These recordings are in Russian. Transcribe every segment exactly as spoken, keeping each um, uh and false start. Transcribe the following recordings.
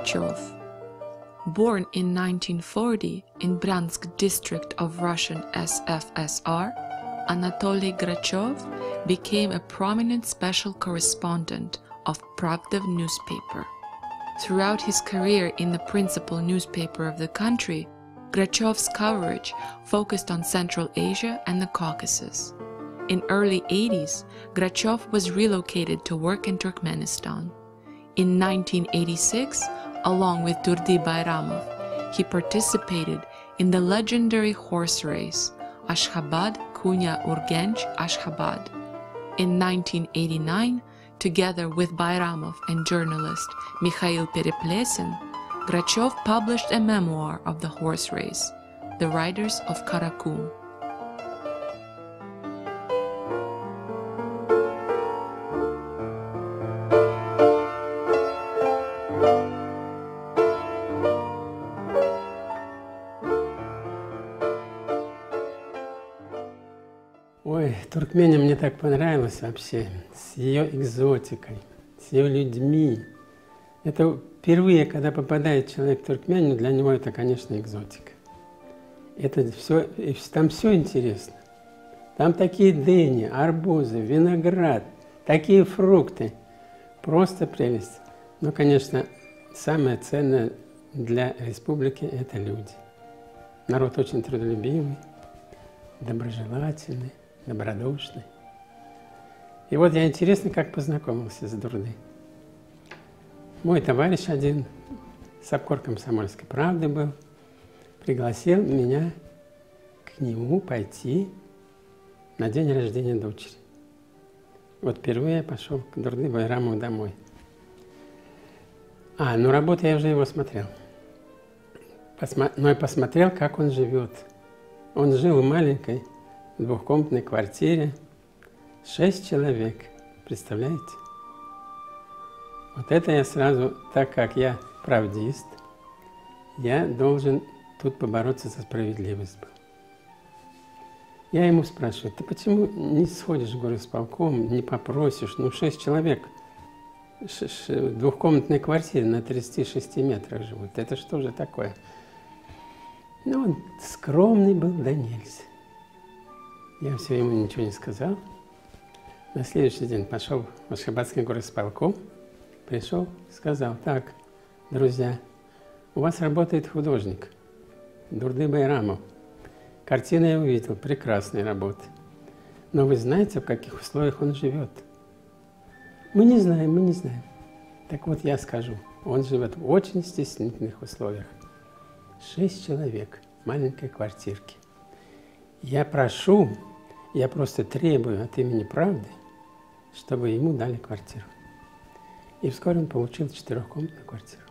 Grachev. Born in nineteen forty in Bryansk district of Russian S F S R, Anatoly Grachev became a prominent special correspondent of Pravda newspaper. Throughout his career in the principal newspaper of the country, Grachev's coverage focused on Central Asia and the Caucasus. In early eighties, Grachev was relocated to work in Turkmenistan. In nineteen eighty-six, along with Durdy Bayramov, he participated in the legendary horse race Ashkhabad-Konya-Urgench-Ashkhabad. In nineteen eighty-nine, together with Bayramov and journalist Mikhail Pereplesin, Grachev published a memoir of the horse race, The Riders of Karakum. Ой, Туркмения мне так понравилась вообще, с ее экзотикой, с ее людьми. Это впервые, когда попадает человек в Туркмению, для него это, конечно, экзотика. Это все, там все интересно. Там такие дыни, арбузы, виноград, такие фрукты. Просто прелесть. Но, конечно, самое ценное для республики – это люди. Народ очень трудолюбивый, доброжелательный, добродушный. И вот я интересно, как познакомился с Дурдой. Мой товарищ один, с обкор комсомольской правды был, пригласил меня к нему пойти на день рождения дочери. Вот впервые я пошел к Дурды Байрамову домой. А, ну работу я уже его смотрел. Посма... Но я посмотрел, как он живет. Он жил в маленькой двухкомнатной квартире, шесть человек, представляете? Вот это я сразу, так как я правдист, я должен тут побороться за справедливость был. Я ему спрашиваю, ты почему не сходишь в горосполком, не попросишь, ну шесть человек в двухкомнатной квартире на тридцати шести метрах живут, это что же такое? Ну, он скромный был, да нельзя. Я все ему ничего не сказал. На следующий день пошел в Ашхабадский горосполком, пришел, сказал, так, друзья, у вас работает художник, Дурды Байрамов. Картины я увидел, прекрасные работы. Но вы знаете, в каких условиях он живет? Мы не знаем, мы не знаем. Так вот я скажу, он живет в очень стеснительных условиях. Шесть человек в маленькой квартирке. Я прошу, я просто требую от имени правды, чтобы ему дали квартиру. И вскоре он получил четырехкомнатную квартиру.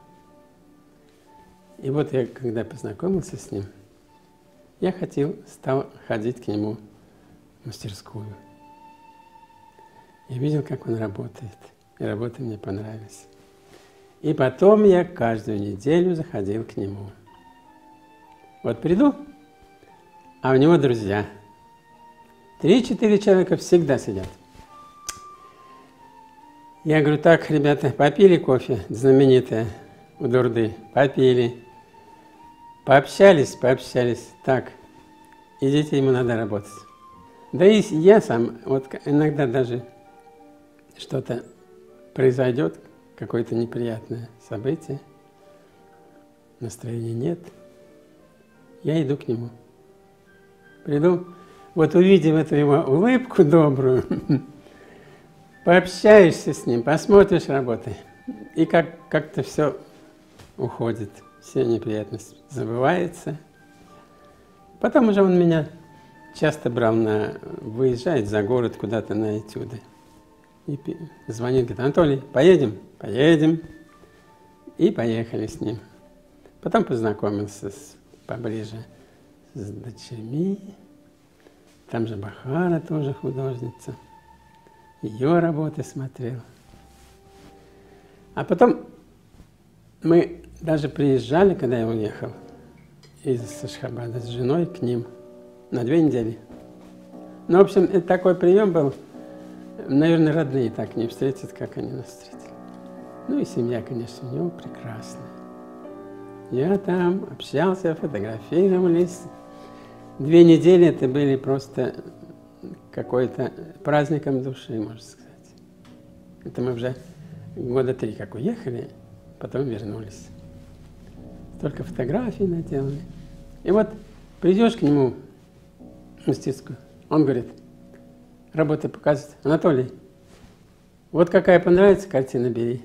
И вот я, когда познакомился с ним, я хотел, стал ходить к нему в мастерскую. Я видел, как он работает, и работы мне понравились. И потом я каждую неделю заходил к нему. Вот приду, а у него друзья. Три-четыре человека всегда сидят. Я говорю, так, ребята, попили кофе, знаменитое, у Дурды, попили. Пообщались, пообщались. Так, идите, ему надо работать. Да и я сам, вот иногда даже что-то произойдет, какое-то неприятное событие, настроения нет, я иду к нему. Приду, вот увидев эту его улыбку добрую, пообщаешься с ним, посмотришь работы, и как, как-то все уходит, все неприятности забывается. Потом уже он меня часто брал на, выезжает за город куда-то на этюды. И звонит, говорит, Анатолий, поедем? Поедем. И поехали с ним. Потом познакомился с, поближе с дочерьми. Там же Бахара тоже художница. Ее работы смотрел. А потом мы даже приезжали, когда я уехал из Ашхабада с женой к ним на две недели. Ну, в общем, это такой прием был. Наверное, родные так не встретят, как они нас встретили. Ну и семья, конечно, у него прекрасная. Я там общался, фотографировались. Две недели это были просто какой-то праздником души, можно сказать. Это мы уже года три как уехали, потом вернулись. Только фотографии наделали. И вот придешь к нему в мастерскую, он говорит, работы показывает, Анатолий, вот какая понравится картина, бери.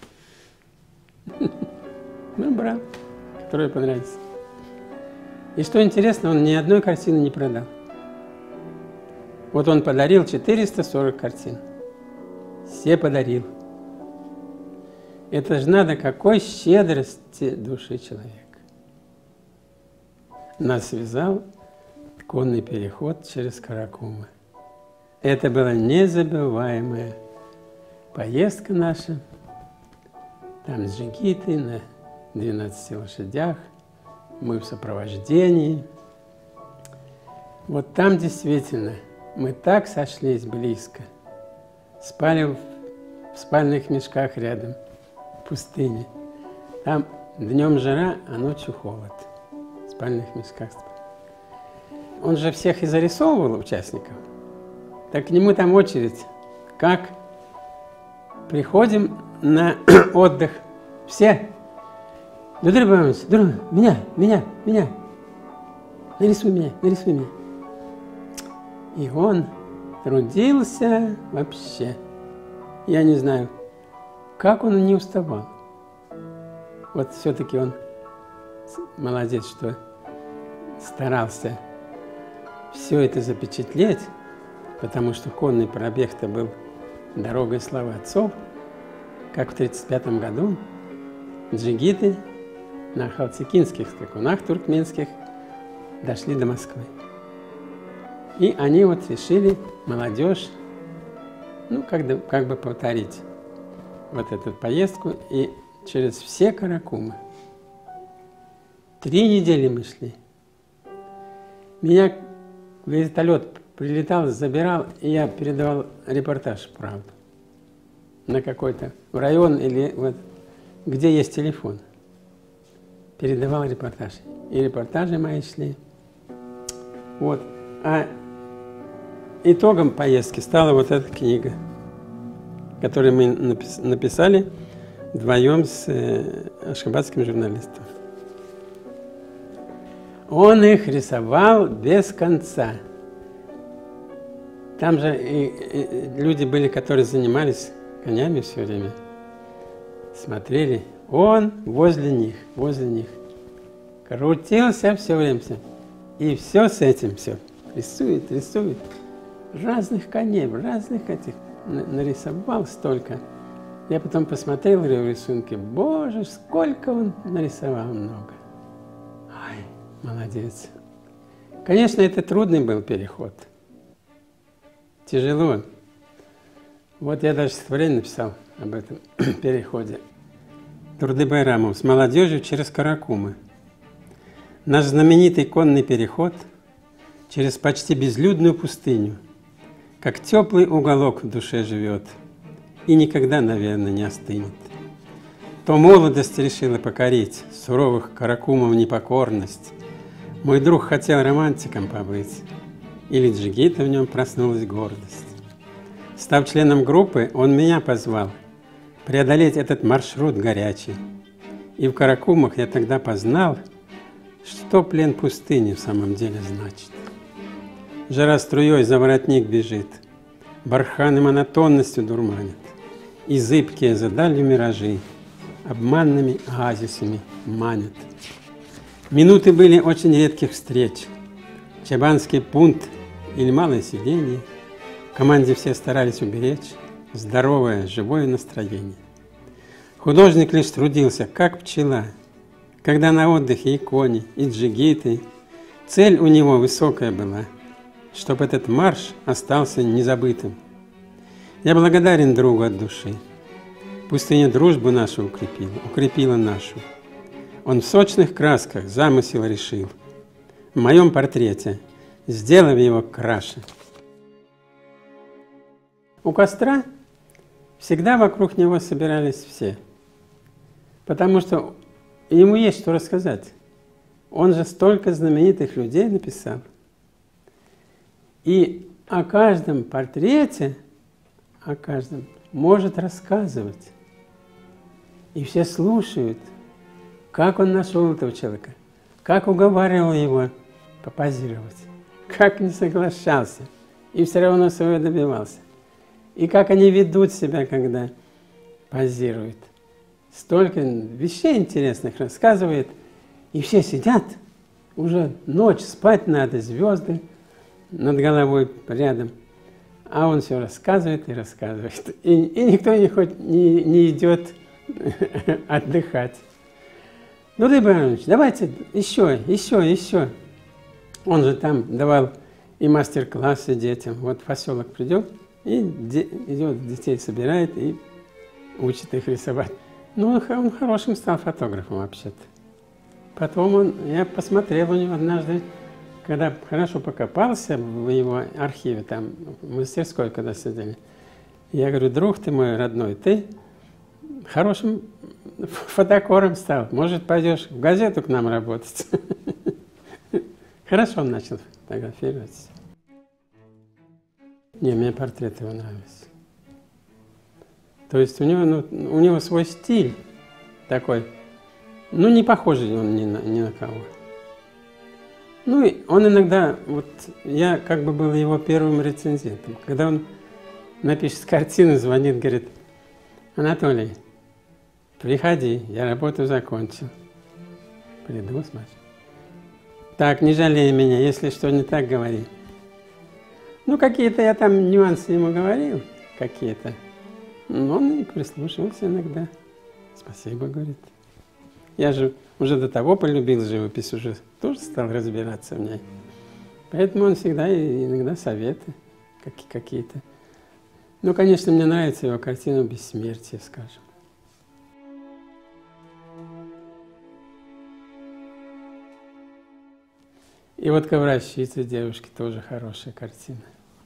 Ну, брал, которая понравится. И что интересно, он ни одной картины не продал. Вот он подарил четыреста сорок картин. Все подарил. Это же надо какой щедрости души человека. Нас связал конный переход через Каракумы. Это была незабываемая поездка наша. Там джигиты на двенадцати лошадях. Мы в сопровождении. Вот там действительно мы так сошлись близко. Спали в, в спальных мешках рядом, в пустыне. Там днем жара, а ночью холод. В спальных мешках. Он же всех и зарисовывал, участников. Так к нему там очередь. Как приходим на отдых. Все. Дмитрий Иванович, друг, меня, меня, меня. Нарисуй меня, нарисуй меня. И он трудился вообще. Я не знаю, как он не уставал. Вот все-таки он молодец, что старался все это запечатлеть, потому что конный пробег-то был дорогой славы отцов, как в тридцать пятом году джигиты на халцикинских скакунах туркменских дошли до Москвы. И они вот решили, молодежь, ну, как, бы, как бы повторить вот эту поездку, и через все Каракумы. Три недели мы шли. Меня вертолет прилетал, забирал, и я передавал репортаж, правда, на какой-то в район или вот, где есть телефон. Передавал репортаж. И репортажи мои шли. Вот. А итогом поездки стала вот эта книга, которую мы написали вдвоем с ашхабадским журналистом. Он их рисовал без конца. Там же и, и люди были, которые занимались конями все время. Смотрели. Он возле них, возле них. Крутился все время. И все с этим, все. Рисует, рисует. Разных коней, разных этих нарисовал столько. Я потом посмотрел в рисунки. Боже, сколько он нарисовал много. Ай, молодец. Конечно, это трудный был переход. Тяжело. Вот я даже стихотворение написал об этом переходе. Труды Байрамов с молодежью через Каракумы. Наш знаменитый конный переход через почти безлюдную пустыню, как теплый уголок в душе живет и никогда, наверное, не остынет. То молодость решила покорить суровых Каракумов непокорность. Мой друг хотел романтиком побыть, или джигита в нем проснулась гордость. Став членом группы, он меня позвал преодолеть этот маршрут горячий. И в Каракумах я тогда познал, что плен пустыни в самом деле значит. Жара струей за воротник бежит, барханы монотонностью дурманят, и зыбкие за далью миражи обманными оазисами манят. Минуты были очень редких встреч. Чабанский пункт или малое сиденье. В команде все старались уберечь здоровое, живое настроение. Художник лишь трудился, как пчела, когда на отдыхе и кони, и джигиты. Цель у него высокая была, чтобы этот марш остался незабытым. Я благодарен другу от души. Пустыня дружбу нашу укрепила, укрепила нашу. Он в сочных красках замысел решил. В моем портрете, сделав его краше. У костра всегда вокруг него собирались все, потому что И ему есть что рассказать. Он же столько знаменитых людей написал. И о каждом портрете, о каждом, может рассказывать. И все слушают, как он нашел этого человека, как уговаривал его попозировать, как не соглашался, и все равно своего добивался. И как они ведут себя, когда позируют. Столько вещей интересных рассказывает, и все сидят, уже ночь, спать надо, звезды над головой рядом. А он все рассказывает и рассказывает. И, и никто не, хоть, не, не идет отдыхать. Ну, Владимир Иванович, давайте еще, еще, еще. Он же там давал и мастер-классы детям. Вот в поселок придет, и де, идет, детей собирает и учит их рисовать. Ну, он хорошим стал фотографом вообще-то. Потом он, я посмотрел у него однажды, когда хорошо покопался в его архиве, там, в мастерской, когда сидели. Я говорю, друг ты мой родной, ты хорошим фотокором стал. Может, пойдешь в газету к нам работать? Хорошо он начал фотографировать. Не, мне портрет его нравится. То есть у него, ну, у него свой стиль такой. Ну, не похожий он ни на, ни на кого. Ну, и он иногда, вот я как бы был его первым рецензентом. Когда он напишет картину, звонит, говорит, Анатолий, приходи, я работу закончил. Приду, смотри. Так, не жалей меня, если что не так, говори. Ну, какие-то я там нюансы ему говорил, какие-то. Но он и прислушивался иногда. Спасибо, говорит. Я же уже до того полюбил живопись, уже тоже стал разбираться в ней. Поэтому он всегда иногда советы какие-то. Ну, конечно, мне нравится его картина «Бессмертие», скажем. И вот «Ковращица» девушки тоже хорошая картина.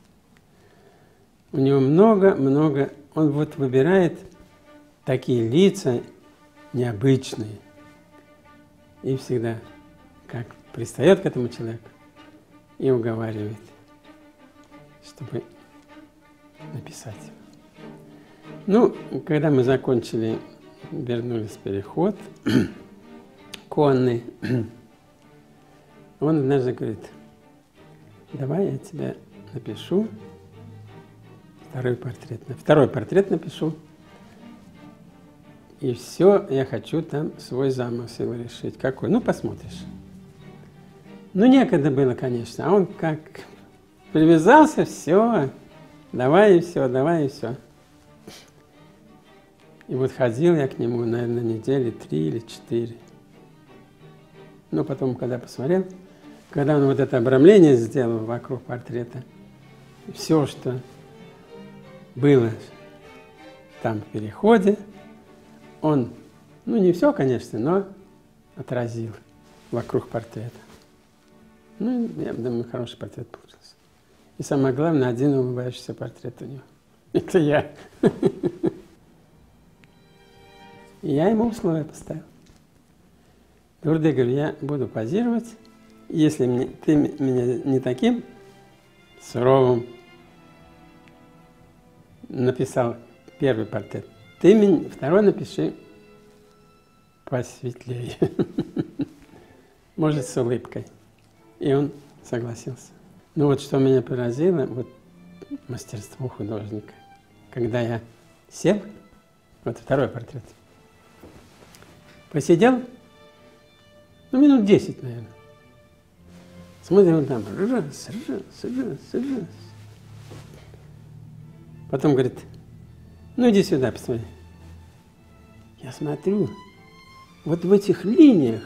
У него много-много, он вот выбирает такие лица необычные. И всегда, как пристает к этому человеку и уговаривает, чтобы написать. Ну, когда мы закончили, вернулись в переход конный, он однажды говорит, давай я тебе напишу второй портрет. Второй портрет напишу. И все, я хочу там свой замысел решить. Какой? Ну, посмотришь. Ну, некогда было, конечно. А он как привязался, все, давай и все, давай и все. И вот ходил я к нему, наверное, недели три или четыре. Но потом, когда посмотрел, когда он вот это обрамление сделал вокруг портрета, все, что было там в переходе, он, ну не все, конечно, но отразил вокруг портрета. Ну, я думаю, хороший портрет получился. И самое главное, один улыбающийся портрет у него. Это я. И я ему условия поставил. Дурды, говорю, я буду позировать, если мне, ты меня не таким суровым написал первый портрет, ты мне второй напиши посветлее. Может, с улыбкой. И он согласился. Ну вот что меня поразило, вот мастерство художника. Когда я сел, вот второй портрет, посидел, ну минут десять, наверное. Смотрим, он там раз, раз, раз, раз. Потом говорит, ну иди сюда, посмотри. Я смотрю, вот в этих линиях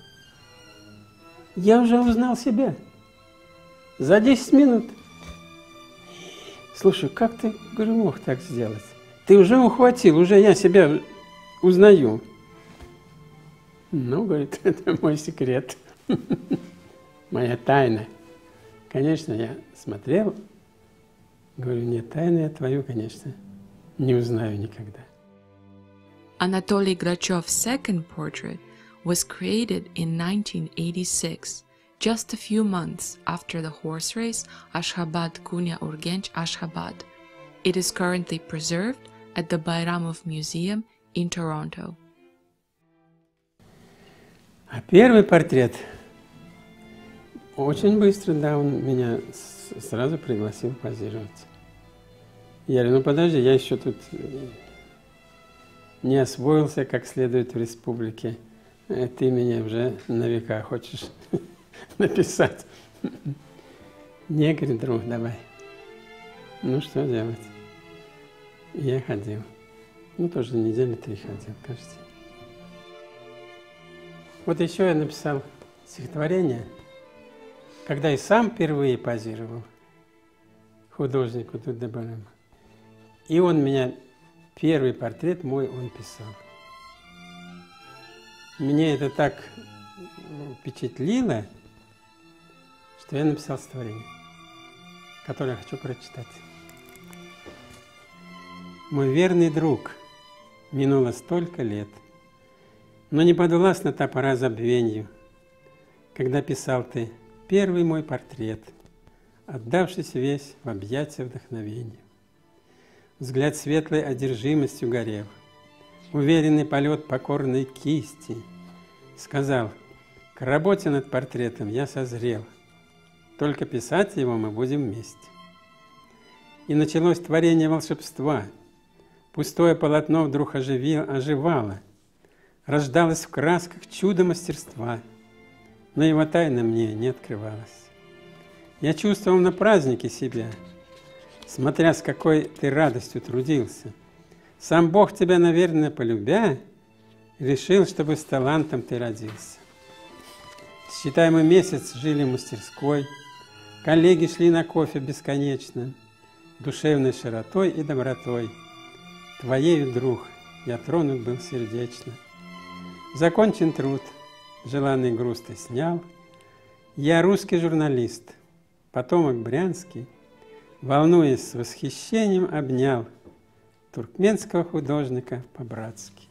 я уже узнал себя. За десять минут. Слушай, как ты, говорю, мог так сделать? Ты уже ухватил, уже я себя узнаю. Ну, говорит, это мой секрет, моя тайна. Конечно, я смотрел, говорю, нет, тайну я твою, конечно, не узнаю никогда. Anatoly Grachev's second portrait was created in nineteen eighty-six, just a few months after the horse race Ashgabat Kunya Urgench Ashgabat. It is currently preserved at the Bayramov Museum in Toronto. А первый портрет очень быстро, да, он меня сразу пригласил позировать. Я говорю, ну подожди, я еще тут не освоился как следует в республике. Ты меня уже на века хочешь написать. Не, говорит, друг, давай. Ну что делать? Я ходил. Ну тоже недели три ходил, кажется. Вот еще я написал стихотворение, когда и сам впервые позировал художнику Тутдебарему. И он меня, первый портрет мой он писал. Мне это так впечатлило, что я написал стихотворение, которое я хочу прочитать. Мой верный друг, минуло столько лет, но не подвластна та пора забвенью, когда писал ты первый мой портрет, отдавшись весь в объятия вдохновению. Взгляд светлой одержимостью горел, уверенный полет покорной кисти, сказал, к работе над портретом я созрел, только писать его мы будем вместе. И началось творение волшебства, пустое полотно вдруг оживило, оживало, рождалось в красках чудо мастерства, но его тайна мне не открывалась. Я чувствовал на празднике себя, смотря с какой ты радостью трудился. Сам Бог тебя, наверное, полюбя, решил, чтобы с талантом ты родился. Считаемый месяц жили в мастерской, коллеги шли на кофе бесконечно, душевной широтой и добротой. Твоею, друг, я тронут был сердечно. Закончен труд, желанный груз ты снял. Я русский журналист, потомок брянский, волнуясь с восхищением, обнял туркменского художника по-братски.